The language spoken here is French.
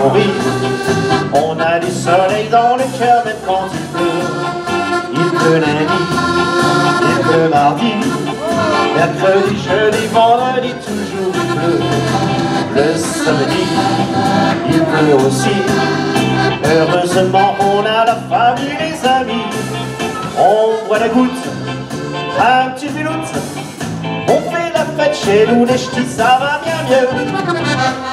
on rit. On a du soleil dans le cœur même quand il pleut. Il pleut lundi, il pleut mardi, mercredi, jeudi, vendredi, toujours il pleut. Le samedi, il pleut aussi. Heureusement, on a la famille, les amis. On boit la goutte, un petit pilote. On fait la fête chez nous, les ch'tis, ça va bien mieux.